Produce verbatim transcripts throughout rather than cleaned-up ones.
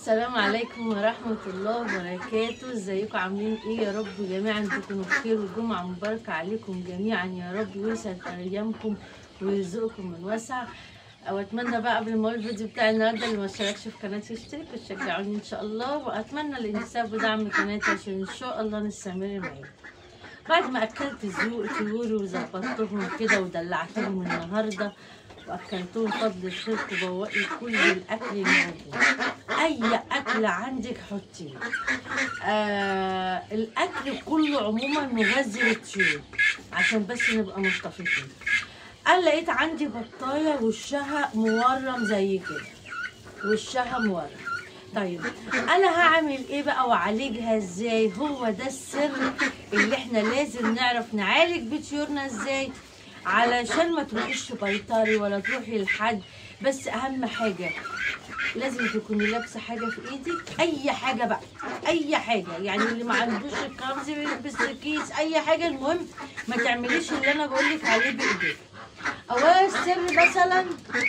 السلام عليكم ورحمة الله وبركاته. ازيكم عاملين ايه؟ يا رب جميعا تكونوا بخير وجمعة مباركة عليكم جميعا يا رب، ويسعد ايامكم ويرزقكم من وسع. واتمنى بقى قبل ما اقول الفيديو بتاع النهارده اللي ما اشتركش في قناتي يشترك وتشجعوني ان شاء الله، واتمنى الانتساب ودعم قناتي عشان ان شاء الله نستمر معاكم. بعد ما اكلت طيوري وظبطتهم كده ودلعتهم النهارده واكلتهم فضل الخير وبوقي كل الاكل الموجود، اي اكل عندك حطيه. آه الاكل كله عموما مغذي للطيور عشان بس نبقى متفقين. انا لقيت عندي بطايه وشها مورم زي كده، وشها مورم. طيب انا هعمل ايه بقى واعالجها ازاي؟ هو ده السر اللي احنا لازم نعرف نعالج بطيورنا ازاي علشان ما تروحيش بيطري ولا تروحي لحد. بس اهم حاجه لازم تكوني لابسه حاجه في ايدك، اي حاجه بقى، اي حاجه يعني اللي ما عندوش الكرامز يلبس كيس، اي حاجه، المهم ما تعمليش اللي انا بقول لك عليه بايديك. اولا السر مثلا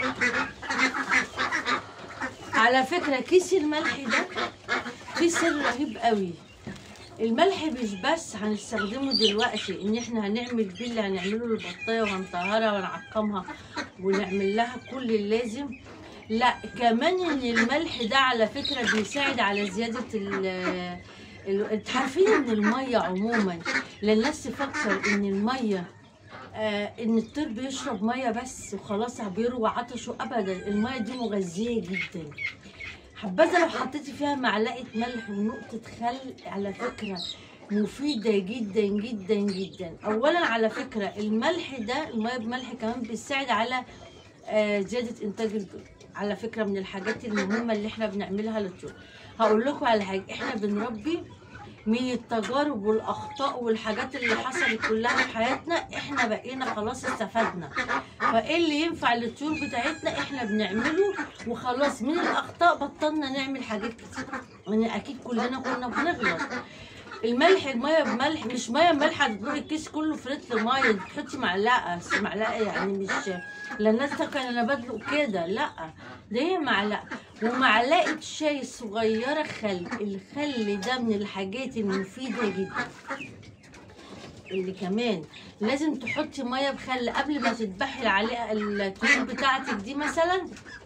على فكره كيس الملح ده فيه سر رهيب قوي. الملح مش بس هنستخدمه دلوقتي ان احنا هنعمل بيه اللي هنعمله للبطايه وهنطهرها ونعقمها ونعمل لها كل اللازم، لا كمان ان الملح ده على فكره بيساعد على زياده ال انتوا عارفين ان الميه عموما للناس تفكر ان الميه آه ان الطير بيشرب ميه بس وخلاص بيروى عطشه، ابدا. الميه دي مغذيه جدا، حبذا لو حطيتي فيها معلقه ملح ونقطه خل، على فكره مفيده جدا جدا جدا. اولا على فكره الملح ده، الميه بملح كمان بيساعد على آه زياده انتاج البيض، على فكره من الحاجات المهمه اللي احنا بنعملها للطيور. هقول لكم على حاجه، احنا بنربي من التجارب والاخطاء والحاجات اللي حصلت كلها في حياتنا، احنا بقينا خلاص استفدنا، فايه اللي ينفع للطيور بتاعتنا احنا بنعمله وخلاص. من الاخطاء بطلنا نعمل حاجات كتير، يعني اكيد كلنا كنا بنغلط. الملح، الميه بملح، مش ميه بملح هتدلقي الكيس كله في لتر ميه، تحطي معلقه معلقه، يعني مش لا الناس تفكر انا بدلق كده، لا ده هي معلقه ومعلقه شاي صغيره خل. الخل ده من الحاجات المفيده جدا. اللي كمان لازم تحطي ميه بخل قبل ما تذبحي العلقه الطيور بتاعتك دي مثلا،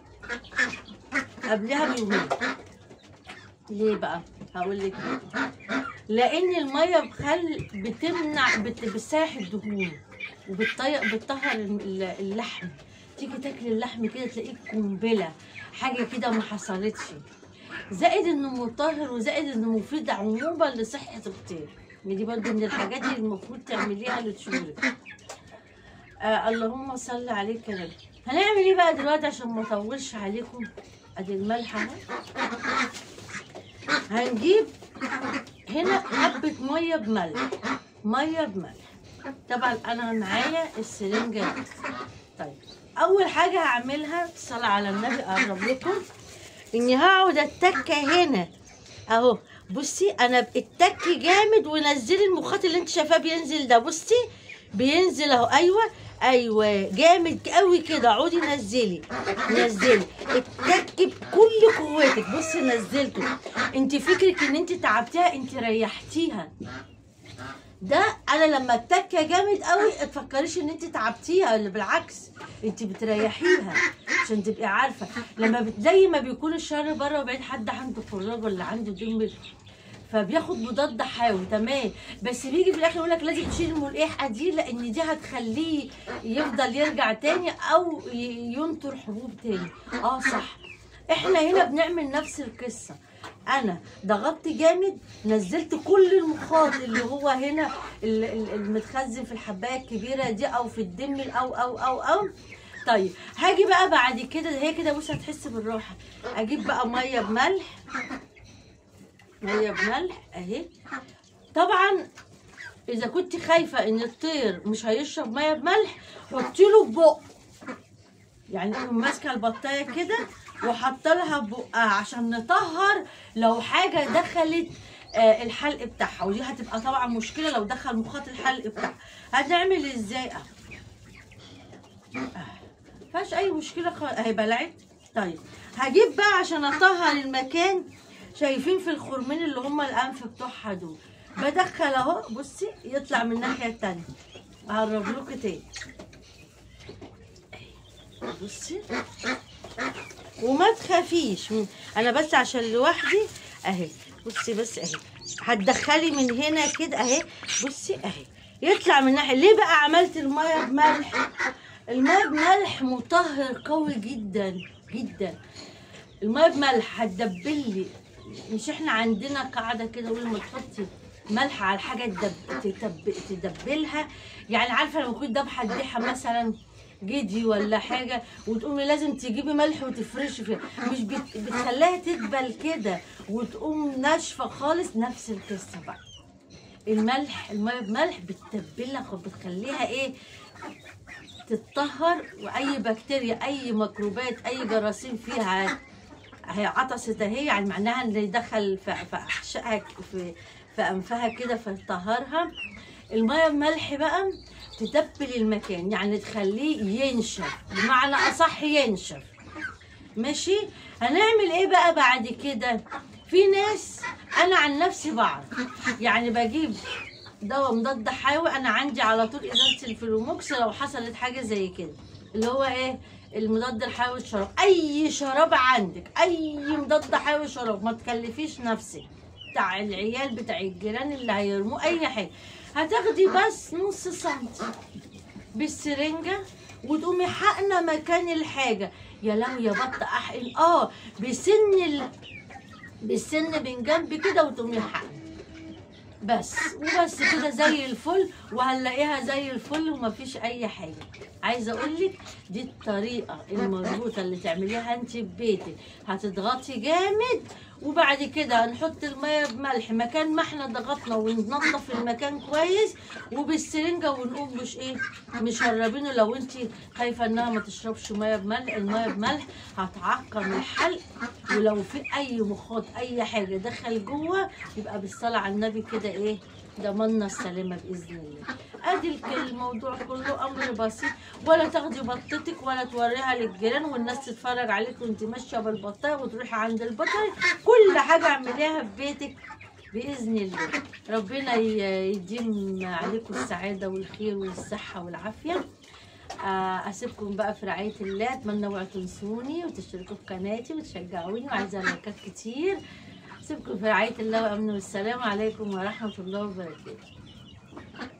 قبلها بيومين. ليه بقى؟ هقول لك لان الميه بخل بتمنع بت... بتسيح الدهون وبتطيق بتطهر اللحم. تيجي تاكلي اللحم كده تلاقيه قنبله، حاجه كده ما حصلتش. زائد انه مطهر وزائد انه مفيد عموما لصحه الطير. دي برضه من الحاجات اللي المفروض تعمليها لطيورك. آه اللهم صل عليك يا رب. هنعمل ايه بقى دلوقتي عشان ما اطولش عليكم؟ ادي الملح اهو. هنجيب هنا حبه ميه بملح، ميه بملح. طبعا انا معايا السرنجه دي. طيب اول حاجه هعملها، صلاه على النبي اقرب لكم، اني هقعد اتكه هنا اهو. بصي انا التك جامد، ونزلي المخاط اللي انت شايفاه بينزل ده، بصي بينزل اهو. ايوه ايوه جامد قوي كده، اقعدي نزلي نزلي التك بكل قوتك. بصي نزلته، انت فكرك ان انت تعبتيها، انت ريحتيها. ده انا لما التكه جامد قوي اتفكريش ان انت تعبتيها، اللي بالعكس انت بتريحيها عشان تبقي عارفه. لما بت... زي ما بيكون الشر بره وبعيد، حد عنده فراج ولا عنده دم فبياخد مضاد حيوي تمام، بس بيجي في الاخر يقول لك لازم تشيل الملقحه دي لان دي هتخليه يفضل يرجع تاني او ينطر حبوب تاني. اه صح، احنا هنا بنعمل نفس القصه. انا ضغطت جامد، نزلت كل المخاط اللي هو هنا المتخزن في الحبايه الكبيره دي او في الدم او او او او طيب هاجي بقى بعد كده، هي كده بص هتحس بالراحه. اجيب بقى ميه بملح، ميه بملح اهي. طبعا اذا كنت خايفه ان الطير مش هيشرب ميه بملح، حطي له في بقه، يعني تقوم ماسكه البطايه كده وحط لها بقها عشان نطهر لو حاجه دخلت آه الحلق بتاعها، ودي هتبقى طبعا مشكله لو دخل مخاط الحلق بتاعها. هنعمل ازاي؟ اهو مفيهاش اي مشكله خالص اهي بلعت. طيب هجيب بقى عشان اطهر المكان شايفين في الخرمين اللي هم الانف بتوعها دول، بدخل اهو بصي يطلع من الناحيه التانيه. هقرب لكم تاني بصي، وما تخافيش انا بس عشان لوحدي اهي. بصي بس اهي، هتدخلي من هنا كده اهي. بصي اهي يطلع من ناحيه. ليه بقى عملت الميه بملح؟ الميه بملح مطهر قوي جدا جدا. الميه بملح هتدبلي. مش احنا عندنا قاعده كده يقول لما تحطي ملح على الحاجه تدب... تدبلها، يعني عارفه لما كنت دابحه الديحه مثلا جدي ولا حاجه وتقومي لازم تجيبي ملح وتفرشي فيها، مش بت... بتخليها تدبل كده وتقوم ناشفه خالص. نفس القصه بقى الملح، الميه بملح بتتبلها وبتخليها ايه تتطهر، واي بكتيريا اي ميكروبات اي جراثيم فيها هي عطست اهي، يعني معناها ان يدخل في في احشائها في في انفها كده فتطهرها. الميه بملح بقى تدبل المكان، يعني تخليه ينشف، بمعنى اصح ينشف. ماشي. هنعمل ايه بقى بعد كده؟ في ناس انا عن نفسي بعرف يعني بجيب دواء مضاد حيوي. انا عندي على طول ازازه الفلوموكس لو حصلت حاجه زي كده، اللي هو ايه المضاد الحيوي الشراب. اي شراب عندك اي مضاد حيوي شراب، ما تكلفيش نفسك، بتاع العيال بتاع الجيران اللي هيرموه اي حاجه. هتاخدي بس نص سنتي بالسرنجه وتقومي حقنه مكان الحاجه. يا لو يا بط احقن اه بسن ال... بالسن من جنب كده وتقومي حقنه بس، وبس كده زي الفل، وهنلاقيها زي الفل ومفيش اي حاجه. عايزه اقول لك دي الطريقه المظبوطه اللي تعمليها انت في بيتك. هتضغطي جامد وبعد كده هنحط الميه بملح مكان ما احنا ضغطنا وننظف المكان كويس وبالسرنجه ونقوم مش ايه مشربينه. لو انت خايفه انها ما تشربش ميه بملح، الميه بملح هتعقم الحلق، ولو في اي مخاط اي حاجه دخل جوه يبقى بالصلاه على النبي كده ايه ضمننا السلامه باذن الله. ادي الموضوع كله امر بسيط، ولا تاخدي بطتك ولا توريها للجيران والناس تتفرج عليك وانت ماشيه بالبطايه وتروحي عند البطل. كل حاجه اعمليها في بيتك باذن الله. ربنا يديم عليكم السعاده والخير والصحه والعافيه. اسيبكم بقى في رعايه الله. اتمنى اوعوا تنسوني وتشتركوا في قناتي وتشجعوني، وعايزه لايكات كتير. اسيبكم في رعايه الله وامن والسلام عليكم ورحمه الله وبركاته.